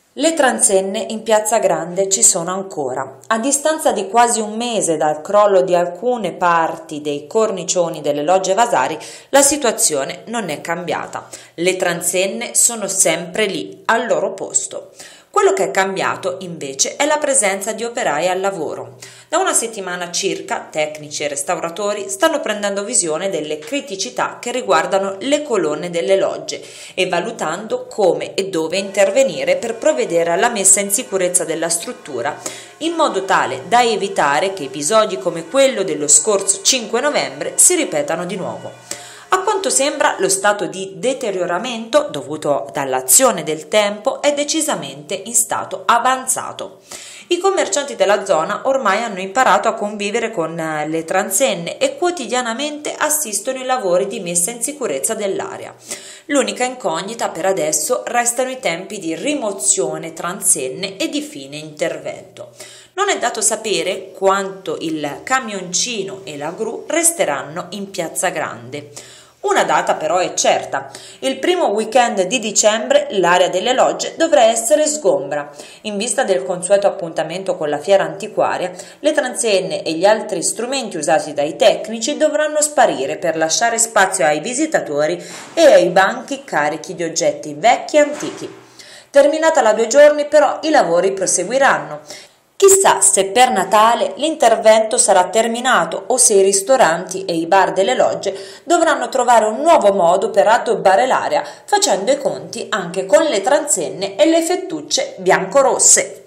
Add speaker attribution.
Speaker 1: Le transenne in Piazza Grande ci sono ancora. A distanza di quasi un mese dal crollo di alcune parti dei cornicioni delle logge Vasari, la situazione non è cambiata. Le transenne sono sempre lì, al loro posto. Quello che è cambiato, invece, è la presenza di operai al lavoro. Da una settimana circa, tecnici e restauratori stanno prendendo visione delle criticità che riguardano le colonne delle logge e valutando come e dove intervenire per provvedere alla messa in sicurezza della struttura, in modo tale da evitare che episodi come quello dello scorso 5 novembre si ripetano di nuovo. A quanto sembra, lo stato di deterioramento dovuto dall'azione del tempo è decisamente in stato avanzato. I commercianti della zona ormai hanno imparato a convivere con le transenne e quotidianamente assistono ai lavori di messa in sicurezza dell'area. L'unica incognita per adesso restano i tempi di rimozione transenne e di fine intervento. Non è dato sapere quanto il camioncino e la gru resteranno in Piazza Grande. Una data però è certa: il primo weekend di dicembre l'area delle logge dovrà essere sgombra. In vista del consueto appuntamento con la fiera antiquaria, le transenne e gli altri strumenti usati dai tecnici dovranno sparire per lasciare spazio ai visitatori e ai banchi carichi di oggetti vecchi e antichi. Terminata la 2 giorni però i lavori proseguiranno. Chissà se per Natale l'intervento sarà terminato o se i ristoranti e i bar delle logge dovranno trovare un nuovo modo per addobbare l'area, facendo i conti anche con le transenne e le fettucce biancorosse.